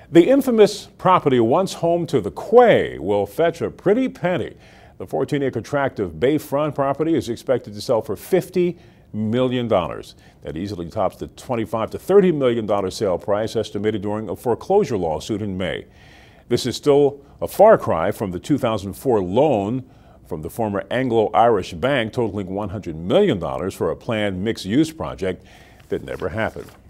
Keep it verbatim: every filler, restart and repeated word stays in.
The infamous property once home to the Quay will fetch a pretty penny. The fourteen acre tract of bayfront property is expected to sell for fifty million dollars. That easily tops the twenty-five to thirty million dollar sale price estimated during a foreclosure lawsuit in May. This is still a far cry from the two thousand four loan from the former Anglo-Irish Bank totaling one hundred million dollars for a planned mixed-use project that never happened.